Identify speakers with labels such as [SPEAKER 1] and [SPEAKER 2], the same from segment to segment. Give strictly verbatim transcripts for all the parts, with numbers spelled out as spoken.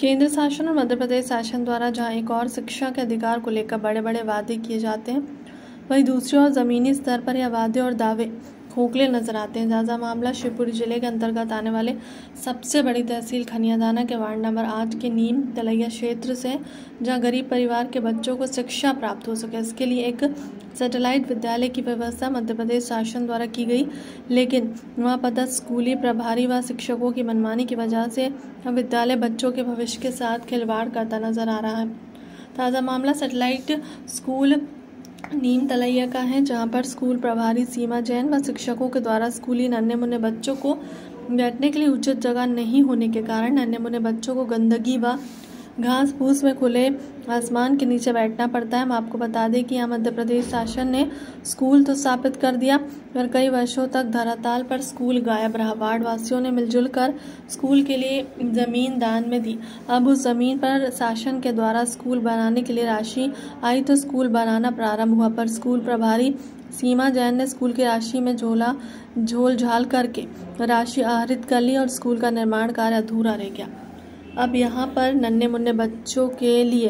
[SPEAKER 1] केंद्र शासन और मध्य प्रदेश शासन द्वारा जहां एक और शिक्षा के अधिकार को लेकर बड़े बड़े वादे किए जाते हैं, वहीं दूसरी ओर जमीनी स्तर पर यह वादे और दावे खोखले नजर आते हैं। ताज़ा मामला शिवपुरी जिले के अंतर्गत आने वाले सबसे बड़ी तहसील खनियादाना के वार्ड नंबर आठ के नीम तलैया क्षेत्र से, जहां गरीब परिवार के बच्चों को शिक्षा प्राप्त हो सके, इसके लिए एक सैटेलाइट विद्यालय की व्यवस्था मध्य प्रदेश शासन द्वारा की गई, लेकिन वहां पदस्थ स्कूली प्रभारी व शिक्षकों की मनमानी की वजह से विद्यालय बच्चों के भविष्य के साथ खिलवाड़ करता नजर आ रहा है। ताज़ा मामला सैटेलाइट स्कूल नीम तलैया का है, जहां पर स्कूल प्रभारी सीमा जैन व शिक्षकों के द्वारा स्कूली नन्हे मुन्ने बच्चों को बैठने के लिए उचित जगह नहीं होने के कारण नन्हे मुन्ने बच्चों को गंदगी व घास फूस में खुले आसमान के नीचे बैठना पड़ता है। हम आपको बता दें कि यहाँ मध्य प्रदेश शासन ने स्कूल तो स्थापित कर दिया, पर कई वर्षों तक धरातल पर स्कूल गायब रहा। वार्ड वासियों ने मिलजुल कर स्कूल के लिए जमीन दान में दी। अब उस जमीन पर शासन के द्वारा स्कूल बनाने के लिए राशि आई तो स्कूल बनाना प्रारंभ हुआ, पर स्कूल प्रभारी सीमा जैन ने स्कूल की राशि में झोला झोल झाल करके राशि आहरित कर ली और स्कूल का निर्माण कार्य अधूरा रह गया। अब यहाँ पर नन्हे मुन्ने बच्चों के लिए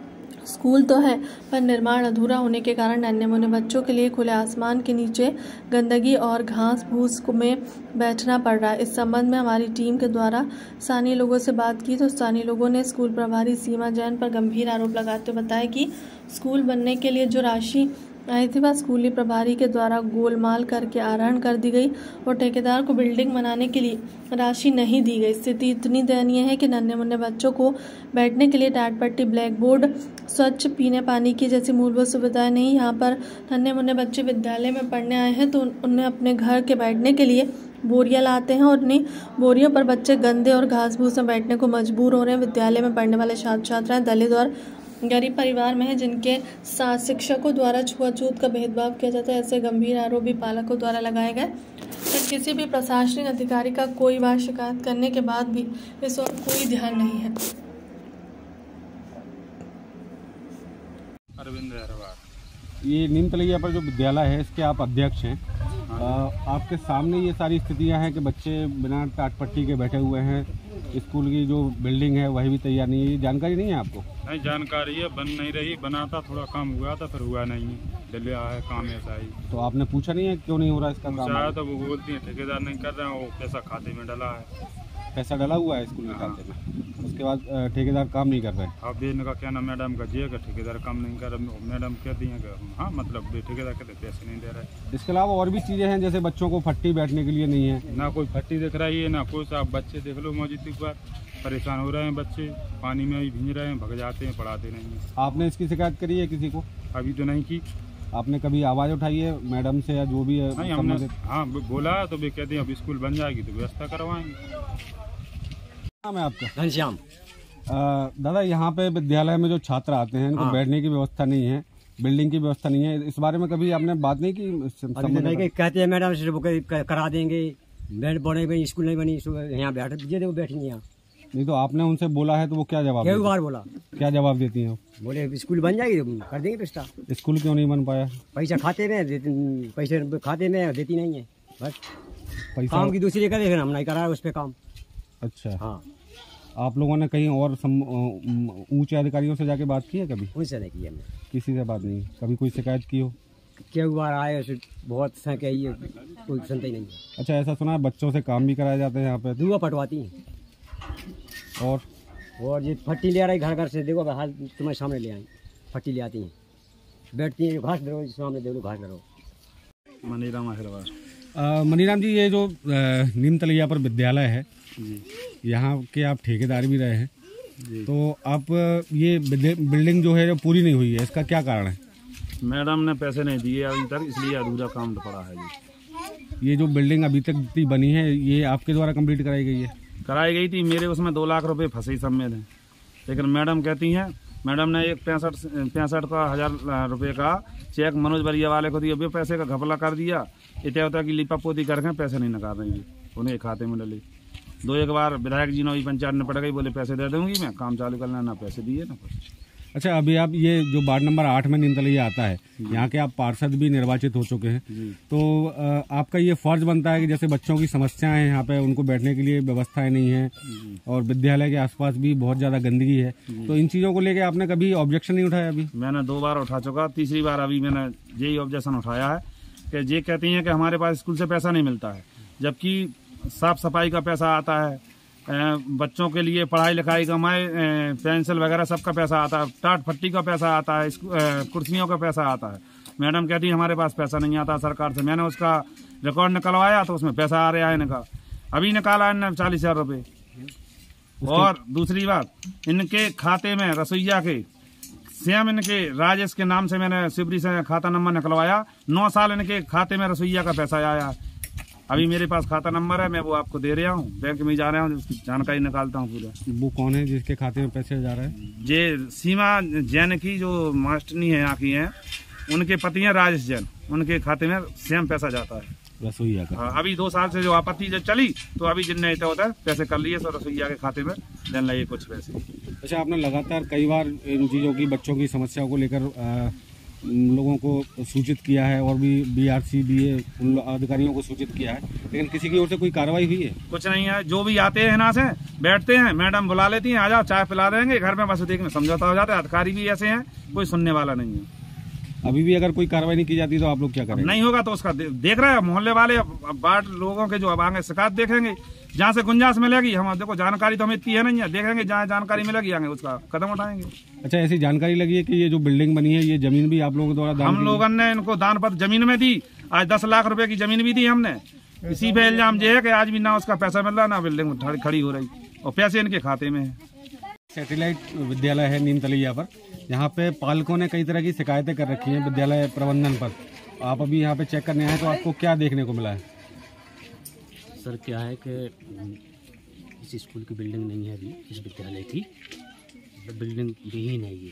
[SPEAKER 1] स्कूल तो है, पर निर्माण अधूरा होने के कारण नन्हे मुन्ने बच्चों के लिए खुले आसमान के नीचे गंदगी और घास फूस में बैठना पड़ रहा है। इस संबंध में हमारी टीम के द्वारा स्थानीय लोगों से बात की तो स्थानीय लोगों ने स्कूल प्रभारी सीमा जैन पर गंभीर आरोप लगाते हुए बताया कि स्कूल बनने के लिए जो राशि आई थी वह स्कूली प्रभारी के द्वारा गोलमाल करके आहरण कर दी गई और ठेकेदार को बिल्डिंग बनाने के लिए राशि नहीं दी गई। स्थिति इतनी दयनीय है कि नन्हे मुन्ने बच्चों को बैठने के लिए टाट पट्टी, ब्लैक बोर्ड, स्वच्छ पीने पानी की जैसी मूलभूत सुविधाएं नहीं। यहाँ पर नन्हे मुन्ने बच्चे विद्यालय में पढ़ने आए हैं तो उन्हें अपने घर के बैठने के लिए बोरियां लाते हैं और उन्हीं बोरियों पर बच्चे गंदे और घास फूस में बैठने को मजबूर हो रहे हैं। विद्यालय में पढ़ने वाले छात्र छात्राएं दलित और गरीब परिवार में है, जिनके साथ शिक्षकों द्वारा छुआछूत का भेदभाव किया जाता है। ऐसे गंभीर आरोप भी पालकों द्वारा लगाए गए, पर किसी भी प्रशासनिक अधिकारी का कोई बार शिकायत करने के बाद भी इस ओर कोई ध्यान नहीं है।
[SPEAKER 2] अरविंद अहरवार,
[SPEAKER 3] ये नीम तलैया पर जो विद्यालय है इसके आप अध्यक्ष हैं। आ, आपके सामने ये सारी स्थितियां हैं कि बच्चे बिना टाट पट्टी के बैठे हुए हैं। स्कूल की जो बिल्डिंग है वही भी तैयार नहीं है, ये जानकारी नहीं है आपको?
[SPEAKER 2] नहीं जानकारी है, बन नहीं रही। बनाता थोड़ा काम हुआ था, फिर हुआ नहीं है, डलिया है काम ऐसा ही।
[SPEAKER 3] तो आपने पूछा नहीं है क्यों नहीं हो रहा इसका काम?
[SPEAKER 2] तो वो बोलती है ठेकेदार नहीं कर रहे हैं, वो पैसा खाते में डला है।
[SPEAKER 3] पैसा डला हुआ है स्कूल के खाते में, उसके बाद ठेकेदार काम नहीं कर रहे हैं।
[SPEAKER 2] अब इनका क्या ना मैडम का जी का ठेकेदार काम नहीं कर रहे, मैडम कहती हैं कि हाँ मतलब ठेकेदार कहते पैसे नहीं दे रहे।
[SPEAKER 3] इसके अलावा और भी चीज़ें हैं, जैसे बच्चों को फट्टी बैठने के लिए नहीं है,
[SPEAKER 2] ना कोई फट्टी दिख रही है ना कुछ। आप बच्चे देख लो मौजूद पर परेशान हो रहे हैं, बच्चे पानी में ही भींज रहे हैं, भग जाते हैं, पढ़ाते नहीं हैं।
[SPEAKER 3] आपने इसकी शिकायत करी है किसी को?
[SPEAKER 2] अभी तो नहीं की।
[SPEAKER 3] आपने कभी आवाज़ उठाई है मैडम से या जो भी है?
[SPEAKER 2] नहीं हमने हाँ बोला तो वे कहते हैं अब स्कूल बन जाएगी तो व्यवस्था करवाएंगे।
[SPEAKER 3] नाम है आपका?
[SPEAKER 4] घनश्याम।
[SPEAKER 3] दादा, यहाँ पे विद्यालय में जो छात्र आते हैं उनको हाँ। बैठने की व्यवस्था नहीं है, बिल्डिंग की व्यवस्था नहीं है, इस बारे में कभी आपने बात नहीं की?
[SPEAKER 4] नहीं, कहते हैं मैडम से करा देंगे, बेड बने बनी, स्कूल नहीं बनी, यहाँ बैठ दीजिए, वो बैठेंगे यहाँ।
[SPEAKER 3] नहीं तो आपने उनसे बोला है तो वो क्या जवाब?
[SPEAKER 4] कई बार बोला। क्या
[SPEAKER 3] जवाब देती हैं?
[SPEAKER 4] बोले स्कूल बन जाएगी तो कर देंगे पैसा।
[SPEAKER 3] स्कूल क्यों नहीं बन पाया?
[SPEAKER 4] पैसा खाते में, पैसे खाते में देती नहीं है, बस पैसा काम की दूसरी करे, फिर हम नहीं करा उस पर काम।
[SPEAKER 3] अच्छा
[SPEAKER 4] हाँ।
[SPEAKER 3] आप लोगों ने कहीं और ऊंचे अधिकारियों से जाके बात की है कभी?
[SPEAKER 4] उनसे नहीं की हमने,
[SPEAKER 3] किसी से बात नहीं। कभी कोई शिकायत की हो?
[SPEAKER 4] क्या बार आए उसे बहुत संख्या है, कोई सुनता ही नहीं।
[SPEAKER 3] अच्छा, ऐसा सुना है बच्चों से काम भी कराए जाते हैं यहाँ पे?
[SPEAKER 4] दुआ पटवाती हैं।
[SPEAKER 3] और
[SPEAKER 4] और ये फट्टी ले आ रही घर घर से, देखो हाल तुम्हारे सामने ले आई, फट्टी ले आती हैं, बैठती हैं, घास धरो सामने, देखो घास धरो।
[SPEAKER 2] मनीराम अहरवार।
[SPEAKER 3] मनीराम जी, ये जो नीम तलैया पर विद्यालय है, यहाँ के आप ठेकेदार भी रहे हैं, तो आप ये बिल्डिंग जो है जो पूरी नहीं हुई है, इसका क्या कारण है?
[SPEAKER 2] मैडम ने पैसे नहीं दिए अभी तक, इसलिए अधूरा काम पड़ा है। जी
[SPEAKER 3] ये जो बिल्डिंग अभी तक बनी है ये आपके द्वारा कंप्लीट कराई गई है?
[SPEAKER 2] कराई गई थी, मेरे उसमें दो लाख रुपए फंसे सब में थे, लेकिन मैडम कहती हैं, मैडम ने एक पैंसठ पैंसठ का हजार रुपए का चेक मनोज बरिया वाले को दिया, पैसे का घपला कर दिया, इतना होता की लिपा पोती करके पैसे नहीं निकाल रही है, उन्हें खाते में डली। दो एक बार विधायक जी ने पंचायत ने पड़ गई, बोले पैसे दे दूंगी मैं, काम चालू करना, ना पैसे दिए ना कुछ।
[SPEAKER 3] अच्छा, अभी आप ये जो वार्ड नंबर आठ में नीमतलैया आता है, यहाँ के आप पार्षद भी निर्वाचित हो चुके हैं, तो आपका ये फर्ज बनता है कि जैसे बच्चों की समस्याएं हैं यहाँ पे, उनको बैठने के लिए व्यवस्थाएं नहीं है और विद्यालय के आसपास भी बहुत ज्यादा गंदगी है, तो इन चीजों को लेके आपने कभी ऑब्जेक्शन नहीं उठाया? अभी
[SPEAKER 2] मैंने दो बार उठा चुका, तीसरी बार अभी मैंने यही ऑब्जेक्शन उठाया है कि ये कहती हैं कि हमारे पास स्कूल से पैसा नहीं मिलता है, जबकि साफ सफाई का पैसा आता है, बच्चों के लिए पढ़ाई लिखाई का माए पेंसिल वगैरह सबका पैसा आता है, टाट फट्टी का पैसा आता है, कुर्सियों का पैसा आता है। मैडम कहती है हमारे पास पैसा नहीं आता सरकार से। मैंने उसका रिकॉर्ड निकलवाया तो उसमें पैसा आ रहा है इनका, अभी निकाला है इन्होंने चालीस हजार रुपये। और दूसरी बात, इनके खाते में रसोईया के सेम इनके राजेश के नाम से मैंने शिवरी से खाता नंबर निकलवाया, नौ साल इनके खाते में रसोईया का पैसा आया। अभी मेरे पास खाता नंबर है, मैं वो आपको दे रहा हूँ, बैंक में जा रहा हूँ, उसकी जानकारी निकालता हूँ पूरा।
[SPEAKER 3] वो कौन है जिसके खाते में पैसे जा रहे हैं?
[SPEAKER 2] ये सीमा जैन की जो मास्टरनी है यहाँ की है, उनके पति हैं राजेश जैन, उनके खाते में सेम पैसा जाता है
[SPEAKER 3] रसोईया का।
[SPEAKER 2] हाँ, अभी दो साल से जो आपत्ति जब चली तो अभी जिनने इतना होता है पैसे कर लिए, तो रसोईया के खाते में देने लगे कुछ पैसे।
[SPEAKER 3] अच्छा, आपने लगातार कई बार इन चीज़ों की, बच्चों की समस्याओं को लेकर लोगों को सूचित किया है और भी बीआरसी भी उन अधिकारियों को सूचित किया है, लेकिन किसी की ओर से कोई कार्रवाई हुई है?
[SPEAKER 2] कुछ नहीं है। जो भी आते हैं ना से बैठते हैं, मैडम बुला लेती हैं, आ जाओ चाय पिला देंगे, घर में बस देखने समझौता हो जाता है। अधिकारी भी ऐसे हैं, कोई सुनने वाला नहीं है।
[SPEAKER 3] अभी भी अगर कोई कार्रवाई नहीं की जाती तो आप लोग क्या करेंगे?
[SPEAKER 2] नहीं होगा तो उसका दे, देख रहे हैं मोहल्ले वाले, वार्ड लोगों के जो अब आगे शिकायत देखेंगे, जहाँ से गुंजाइश मिलेगी। हम देखो जानकारी तो हमें इतनी है नहीं है, देखेंगे जहाँ जानकारी मिलेगी आगे उसका कदम उठाएंगे।
[SPEAKER 3] अच्छा, ऐसी जानकारी लगी है कि ये जो बिल्डिंग बनी है, ये जमीन भी आप लोगों के द्वारा दान?
[SPEAKER 2] हम लोगों ने इनको दान पत्र जमीन में दी, आज दस लाख रुपए की जमीन भी दी हमने। इसी पे इल्जाम ये है कि आज भी ना उसका पैसा मिल रहा, ना बिल्डिंग खड़ी हो रही, और पैसे इनके खाते में है।
[SPEAKER 3] सैटेलाइट विद्यालय है नीमतलैया पर, यहाँ पे पालकों ने कई तरह की शिकायतें कर रखी हैं विद्यालय प्रबंधन पर। आप अभी यहाँ पे चेक करने आए तो आपको क्या देखने को मिला है?
[SPEAKER 5] सर क्या है कि इस स्कूल की बिल्डिंग नहीं है अभी, इस विद्यालय की बिल्डिंग विहीन है, ये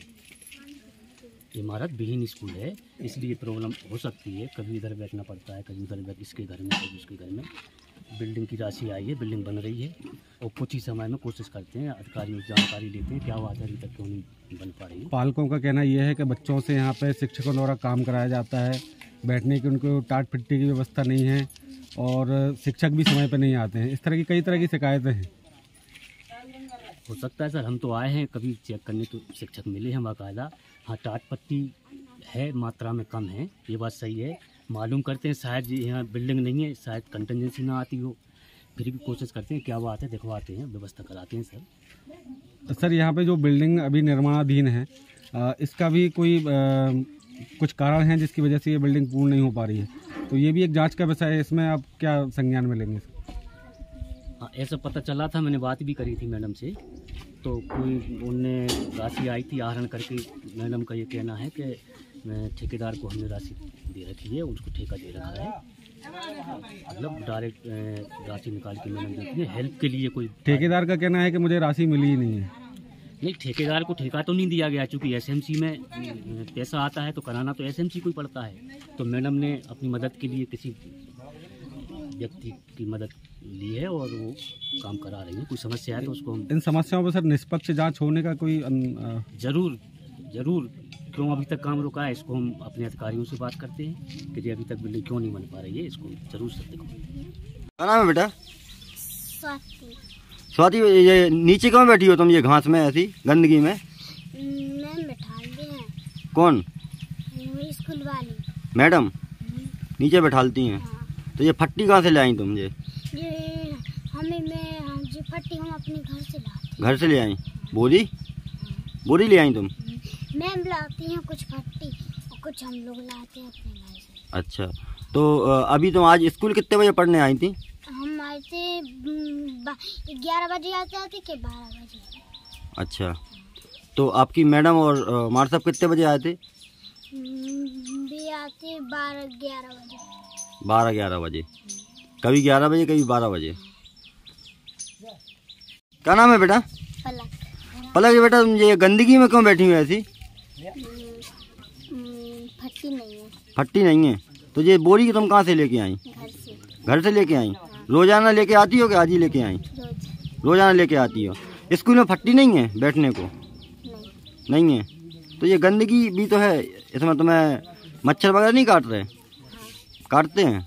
[SPEAKER 5] इमारत विहीन स्कूल है, इसलिए प्रॉब्लम हो सकती है। कभी इधर बैठना पड़ता है, कभी उधर बैठ, इसके घर में कभी उसके घर में। बिल्डिंग की राशि आई है, बिल्डिंग बन रही है, और कुछ ही समय में कोशिश करते हैं, अधिकारियों से जानकारी लेते हैं क्या हुआ है, अभी तक क्यों नहीं बन पा रही है।
[SPEAKER 3] पालकों का कहना यह है कि बच्चों से यहाँ पे शिक्षकों द्वारा काम कराया जाता है, बैठने की उनको टाट पिट्टी की व्यवस्था नहीं है, और शिक्षक भी समय पर नहीं आते हैं। इस तरह की कई तरह की शिकायतें हैं।
[SPEAKER 5] हो सकता है सर, हम तो आए हैं कभी चेक करने, तो शिक्षक मिले हैं बाकायदा। हाँ, टाट पट्टी है, मात्रा में कम है, ये बात सही है। मालूम करते हैं, शायद यहाँ बिल्डिंग नहीं है, शायद कंटिजेंसी ना आती हो, फिर भी कोशिश करते हैं क्या बात है, दिखवाते हैं, व्यवस्था कराते हैं सर।
[SPEAKER 3] सर, यहाँ पे जो बिल्डिंग अभी निर्माणाधीन है, इसका भी कोई आ, कुछ कारण है जिसकी वजह से ये बिल्डिंग पूर्ण नहीं हो पा रही है, तो ये भी एक जांच का विषय है। इसमें आप क्या संज्ञान में लेंगे?
[SPEAKER 5] हाँ, ऐसा पता चला था, मैंने बात भी करी थी मैडम से, तो कोई उनने राशि आई थी आहरण करके। मैडम का ये कहना है कि ठेकेदार को हमने राशि दे रखी है, उसको ठेका दे रखा है, मतलब डायरेक्ट राशि निकाल के मैडम देती है हेल्प के लिए। कोई
[SPEAKER 3] ठेकेदार का कहना है कि मुझे राशि मिली ही नहीं है।
[SPEAKER 5] नहीं, ठेकेदार को ठेका तो नहीं दिया गया, चूँकि एसएमसी में पैसा आता है तो कराना तो एसएमसी को ही पड़ता है। तो मैडम ने अपनी मदद के लिए किसी व्यक्ति की मदद ली है और वो काम करा रही है। कोई समस्या है तो उसको हम...
[SPEAKER 3] इन समस्याओं पर सर निष्पक्ष जांच होने का कोई
[SPEAKER 5] जरूर जरूर क्यों अभी तक काम रुका है, इसको हम अपने अधिकारियों से बात करते हैं कि अभी तक बिल्डिंग क्यों नहीं बन पा रही है, इसको जरूर सर देखो।
[SPEAKER 6] क्या नाम है बेटा? स्वाति। स्वाति, ये नीचे क्यों बैठी हो तुम, ये घास में ऐसी गंदगी में?
[SPEAKER 7] मैम बैठा हैं।
[SPEAKER 6] कौन?
[SPEAKER 7] स्कूल वाली
[SPEAKER 6] मैडम नीचे बैठालती हैं।
[SPEAKER 7] हाँ।
[SPEAKER 6] तो ये फट्टी कहाँ से ले आई तुम? ये
[SPEAKER 7] ये हमें मैं जी फट्टी हम अपने घर से लाते।
[SPEAKER 6] घर से ले आई? बोरी बोरी ले आई तुम?
[SPEAKER 7] मैम लाती हैं कुछ फट्टी और कुछ हम लोग लाते हैं अपने घर से।
[SPEAKER 6] अच्छा, तो अभी तुम आज स्कूल कितने बजे पढ़ने आई थी?
[SPEAKER 7] हम आए थे ग्यारह बजे आते आते के बारह बजे।
[SPEAKER 6] अच्छा, तो आपकी मैडम और मार साहब कितने बजे आए थे?
[SPEAKER 7] भी आते बारह ग्यारह बजे।
[SPEAKER 6] बारह ग्यारह बजे, कभी ग्यारह बजे कभी बारह बजे। क्या नाम है बेटा?
[SPEAKER 7] पलक।
[SPEAKER 6] पलक, ये बेटा तुम ये गंदगी में क्यों बैठी हुई ऐसी?
[SPEAKER 7] फट्टी नहीं है।
[SPEAKER 6] फट्टी नहीं है, तो ये बोरी की तुम कहाँ से लेके आई?
[SPEAKER 7] घर से।
[SPEAKER 6] घर से लेके आई? रोजाना लेके आती हो कि आज ही लेके आई?
[SPEAKER 7] रोज।
[SPEAKER 6] रोजाना लेके आती हो। स्कूल में फट्टी नहीं है बैठने को?
[SPEAKER 7] नहीं।
[SPEAKER 6] नहीं है, तो ये गंदगी भी तो है इसमें, तुम्हें मच्छर वगैरह नहीं काट रहे? काटते हैं।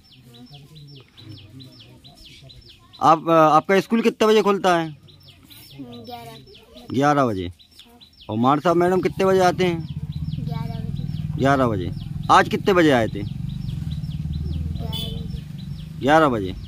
[SPEAKER 6] आप आपका स्कूल कितने बजे खुलता है?
[SPEAKER 7] ग्यारह
[SPEAKER 6] ग्यारह बजे। और मार साहब मैडम कितने बजे आते हैं?
[SPEAKER 7] ग्यारह बजे
[SPEAKER 6] ग्यारह बजे। आज कितने बजे आए थे?
[SPEAKER 7] ग्यारह बजे
[SPEAKER 6] ग्यारह बजे।